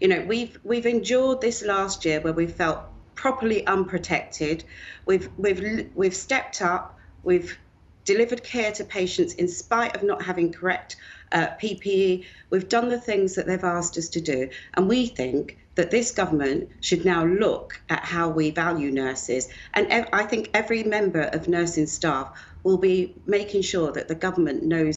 You know, we've endured this last year where we felt properly unprotected. We've stepped up. We've delivered care to patients in spite of not having correct PPE. We've done the things that they've asked us to do. And we think that this government should now look at how we value nurses. And I think every member of nursing staff will be making sure that the government knows